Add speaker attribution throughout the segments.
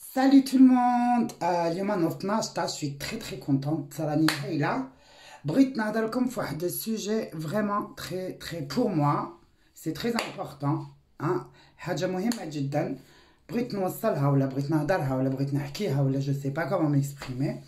Speaker 1: Salut tout le monde. اليوم نوضنا 16 je suis très contente راني هايله. بغيت نهضر لكم في واحد السوجي فريمون très pour moi c'est très important حاجه مهمه جدا. بغيت نوصلها ولا بغيت نهضرها ولا بغيت نحكيها ولا جو سي با كومون ميكسبريمي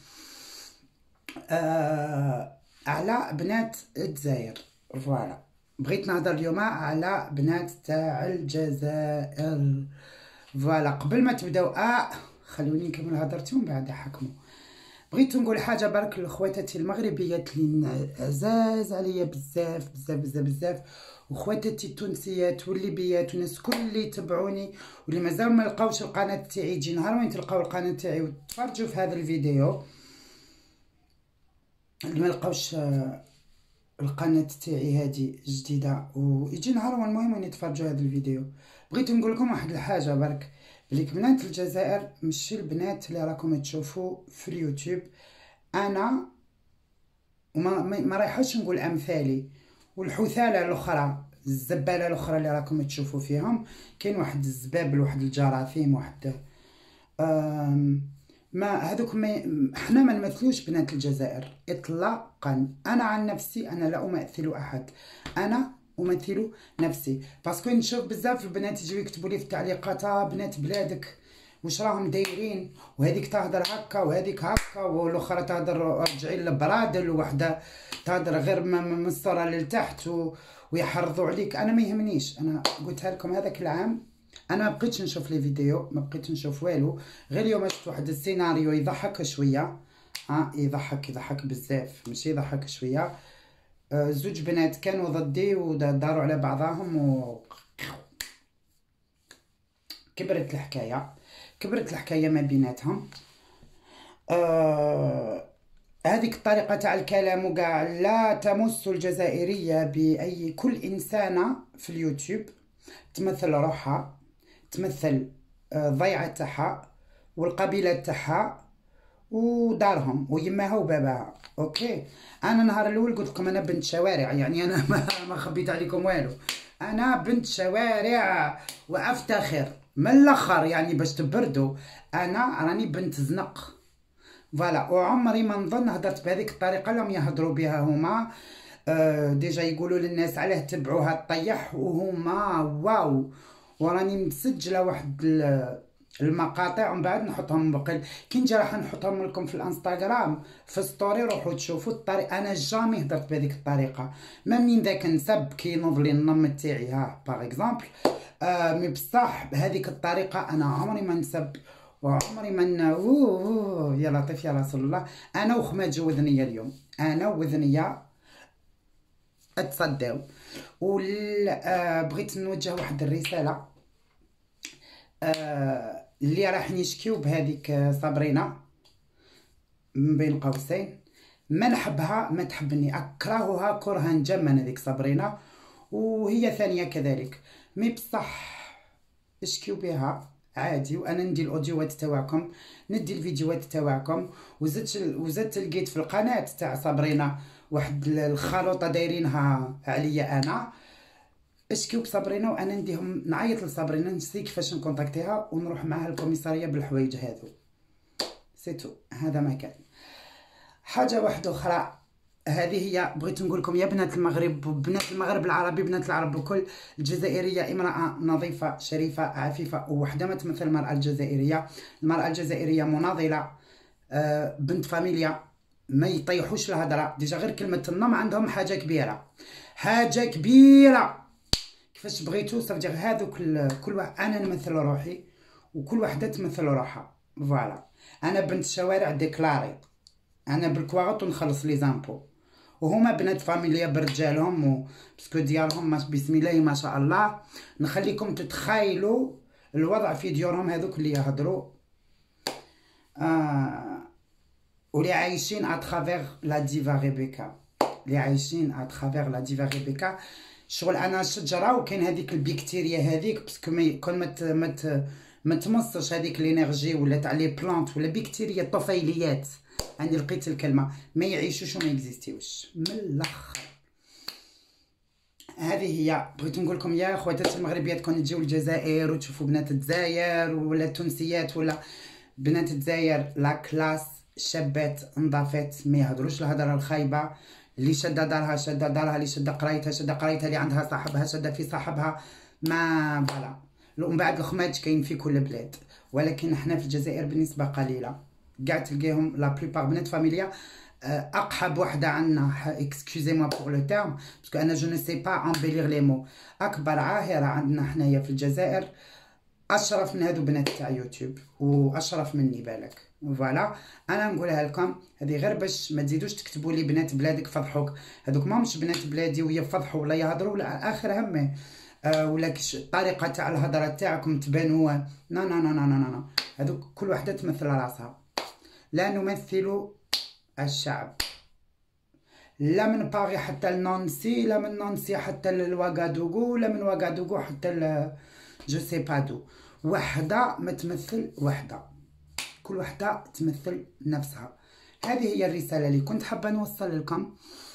Speaker 1: على بنات الجزائر. فوالا بغيت نهضر اليوم على بنات تاع الجزائر. فوالا قبل ما تبداو خلوني نكمل هضرتي ومن بعد حكموا. بغيت نقول حاجه برك لخواتاتي المغربيات اللي عزاز عليا بزاف بزاف بزاف بزاف، وخواتاتي التونسيات والليبيات والناس كل اللي يتبعوني واللي مازال ما لقاوش القناه تاعي. يجي نهار وين تلقاو القناه تاعي وتفرجوا في هذا الفيديو. اللي ما لقاوش القناه تاعي هذه جديده ويجي نهار المهم وين يتفرجوا هذا الفيديو. بغيت نقول لكم واحد الحاجه برك، بليك بنات الجزائر ماشي البنات اللي راكم تشوفوا في اليوتيوب. انا ما رايحاش نقول امثالي والحثاله الاخرى الزباله الاخرى اللي راكم تشوفوا فيهم. كاين واحد الزبابل واحد الجراثيم واحد ما هذوك احنا ما نمثلوش بنات الجزائر اطلاقا. انا عن نفسي انا لا امثل احد، انا امثل نفسي. باسكو نشوف بزاف البنات يجيو يكتبوا لي في التعليقات بنات بلادك واش راهم دايرين، وهذيك تهضر هكا وهذيك هكا والاخرى تهضر رجعي للبرادل، ووحده تهضر غير من الصوره للتحت ويحرضوا عليك. انا ما يهمنيش، انا قلتها لكم هذاك العام انا ما بقيتش نشوف لي فيديو، ما بقيتش نشوف والو. غير اليوم شفت واحد السيناريو يضحك شويه، يضحك بزاف ماشي يضحك شويه. زوج بنات كانوا ضدي وداروا على بعضهم كبرت الحكايه ما بيناتهم. هذيك الطريقه تاع الكلام وكاع لا تمس الجزائريه باي. كل انسانه في اليوتيوب تمثل روحها، تمثل الضيعه تاعها والقبيله تاعها ودارهم ويماها وباباها. اوكي، انا نهار الاول قلت لكم انا بنت شوارع، يعني انا ما خبيت عليكم والو. انا بنت شوارع وافتخر من الاخر، يعني باش تبردوا انا راني بنت زنق. فوالا، وعمري ما نظن هضرت بهذيك الطريقه لهم يهضروا بها هما. ديجا يقولوا للناس علاه تبعوها الطيح وهما واو. وراني مسجله واحد المقاطع ومن بعد نحطهم بقل كي نجي راح نحطهم لكم في الانستغرام في ستوري. روحوا تشوفوا الطريقه. انا جامي هضرت بهذيك الطريقه، ما منين ذاك نسب كينوض لي النم تاعي باغ اكزومبل. مي بصح بهذيك الطريقه انا عمري ما نسب وعمري ما يا لطيف يا رسول الله. انا وخمات جو وذنيه اليوم، انا وذنيه اتصداو. بغيت نوجه واحد الرساله اللي راح نشكيو بهذيك صابرينا من بين قوسين. ما نحبها ما تحبني، اكرهها كرها جما هذيك صابرينا، وهي ثانيه كذلك. مي بصح اشكيو بها عادي، وانا ندي الاوديوات تاعكم ندي الفيديوهات تاعكم. وزدت لقيت في القناه تاع صابرينا واحد الخلطه دايرينها عليا انا. اشكيو بصابرينا وانا نديهم نعيط لصابرينا نسي كيفاش نكونتاكتيها ونروح معاها الكوميساريه بالحوايج هذو. سيتو هذا ما كان. حاجه واحده اخرى، هذه هي بغيت نقول لكم يا بنات المغرب وبنات المغرب العربي، بنات العرب بكل. الجزائريه امراه نظيفه شريفه عفيفه وحده ما تمثل المراه الجزائريه. المراه الجزائريه مناضله، بنت فاميليا، ما يطيحوش الهضره. ديجا غير كلمه النم عندهم حاجه كبيره، حاجه كبيره. كيفاش بغيتو صافي هذوك كل واحد. انا نمثل روحي وكل وحده تمثل روحها. فوالا، انا بنت الشوارع ديكلاري، انا بالكواغط ونخلص لي زامبو، وهما بنات فاميليا برجالهم باسكو ديالهم بسم الله ما شاء الله. نخليكم تتخيلوا الوضع في ديورهم هذوك اللي يهضروا واللي عايشين اترافيغ لا ديفا ريبيكا، اللي عايشين اترافيغ لا ديفا ريبيكا. شغل انا شجره وكاين هذيك البكتيريا هذيك باسكو كون ما تمصش هذيك الانرجي ولا تاع لي بلانت ولا بكتيريا طفيليات، عندي لقيت الكلمه، ما يعيشوش وما اكزيستيوش من الاخر. هذه هي بغيت نقول لكم يا خواتاتي المغربيات كون تجيو للجزائر وتشوفوا بنات الجزائر ولا التونسيات ولا بنات الجزائر لا كلاس، شابات نظافات، ما يهضروش الهضره الخايبه. اللي شاده دارها شاده دارها، اللي شاده قرايتها شاده قرايتها، اللي عندها صاحبها شاده في صاحبها. ما فوالا. ومن بعد الخماج كاين في كل بلاد، ولكن حنا في الجزائر بالنسبه قليله. كاع تلقاهم لا بليبار بنات فاميليا. اقحب وحده عندنا، اكسكوزي موا بور لو تيرم باسكو انا جو نو سي با امبيليغ لي مو. اكبر عاهره عندنا حنايا في الجزائر اشرف من هادو بنات تاع يوتيوب، واشرف مني بالك. فوالا انا نقولها لكم هذه غير باش ما تزيدوش تكتبوا لي بنات بلادك فضحوك. هذوك ماهمش بنات بلادي ويفضحوا ولا يهضروا ولا اخر همه. ولا الطريقه تاع الهضره تاعكم تبانوا نا نا نا نا نا نا. هذوك كل وحده تمثل راسها. لا نمثل الشعب، لا من باغي حتى لنانسي، لا من نانسي حتى للواغادوغو، لا من واغادوغو حتى جو سي با دو. وحده ما تمثل وحده، كل وحده تمثل نفسها. هذه هي الرساله اللي كنت حابه نوصل لكم.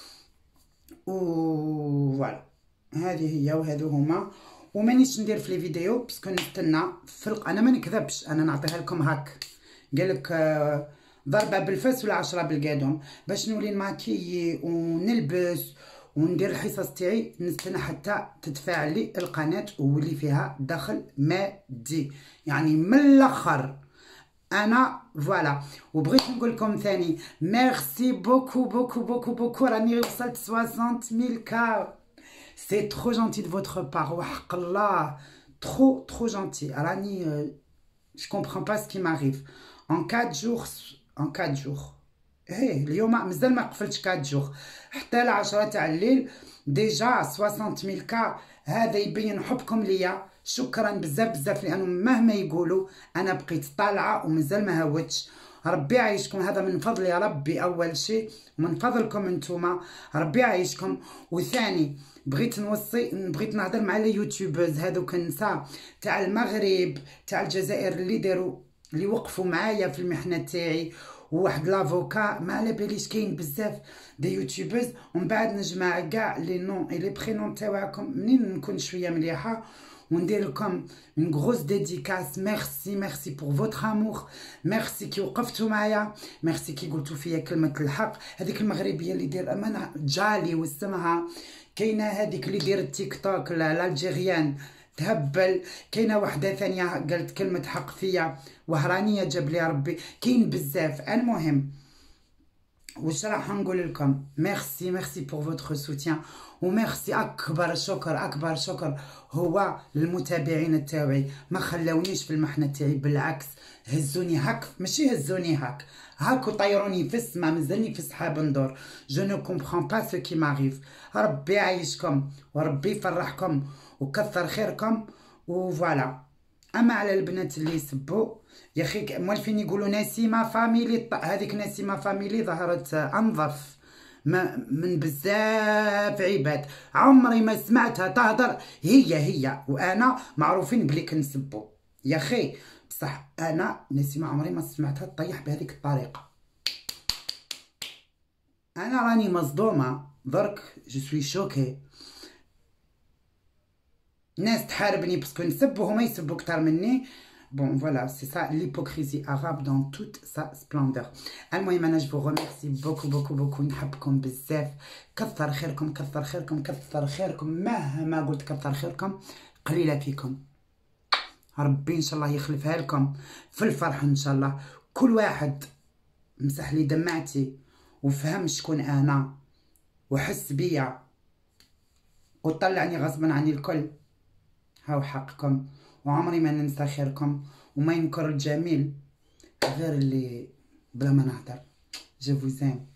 Speaker 1: فوالا هذه هي وهذو هما. ومانيش ندير في لي فيديو باسكو نستنى انا ما نكذبش، انا نعطيها لكم هاك قالك ضربه بالفاس ولا 10 بالقادم باش نولي نماكي ونلبس وندير الحصص تاعي. نستنى حتى تتفاعل لي القناه وولي فيها دخل مادي، يعني من الاخر انا فوالا. وبغيت نقول لكم ثاني ميرسي بوكو بوكو بوكو بوكو. راني وصلت 60000 كا، سي ترو جونتي دو فوتر بار، وحق الله ترو جونتي. راني je comprends pas ce qui m'arrive en 4 jours. en 4 jours هي اليوم مازال ما قفلتش 4 jours حتى ل 10 تاع الليل ديجا 60000 كا. هذا يبين حبكم ليا. شكرا بزاف بزاف، لانه مهما يقولوا انا بقيت طالعه ومازال ما هوتش. ربي يعيشكم، هذا من فضل يا ربي اول شيء، ومن فضلكم انتوما. ربي يعيشكم. وثاني بغيت نهضر مع لي يوتيوبرز هذوك النساء تاع المغرب تاع الجزائر اللي وقفوا معايا في المحنه تاعي، وواحد لافوكا ما على باليش كاين بزاف دي يوتيوبرز. ومن بعد نجمع كاع لي نون اي لي برينون تاعكم منين نكون شويه مليحه وندير لكم اون غروس ديديكاس. ميرسي ميرسي بور فوتر امور، ميرسي كي وقفتوا معايا، ميرسي كي قلتوا فيا كلمه الحق. هذيك المغربيه اللي دير امانه جالي واسمها، كاينه هذيك اللي دير التيك توك الالجيريان تهبل، كاينه وحده ثانيه قالت كلمه حق فيا وهرانيه جاب لي ربي. كاين بزاف. المهم واش راح نقول لكم، ميرسي ميرسي بور فوتر سوتيان. وميرسي اكبر شكر اكبر شكر هو للمتابعين تاعي. ما خلاونيش في المحنه تاعي، بالعكس هزوني هاك، ماشي هزوني هاك وطيروني في السما، مازالني في السحاب ندور. جو نو كومبرون با سو كي ماريف. ربي يعيشكم وربي يفرحكم وكثر خيركم. وفوالا. اما على البنات اللي يسبوا يا اخي موالفين يقولوا نسيمه فاميلي، هذيك نسيمه فاميلي ظهرت انظف من بزاف عباد. عمري ما سمعتها تهضر هي وانا معروفين بلي كنسبوا يا اخي. بصح انا نسيمه عمري ما سمعتها تطيح بهذيك الطريقه. انا راني مصدومه درك، جو سوي شوكي. ناس تحاربني باسكو نسب وهما يسبوا كتر مني. بون فوالا سي سا ليبوكريزي arabe دون توت سا سبلاندور. المهم انا جو ريميرسي بوكو بوكو بوكو، نحبكم بزاف. كثر خيركم كثر خيركم كثر خيركم، مهما قلت كثر خيركم قليله فيكم. ربي ان شاء الله يخلفها لكم في الفرح ان شاء الله. كل واحد مسح لي دمعتي وفهم شكون انا وحس بيا وطلعني غصبا عني الكل. هاو حقكم، وعمري ما ننسى خيركم وما ينكر الجميل غير اللي بلا ما نهدر. جو فوزيم.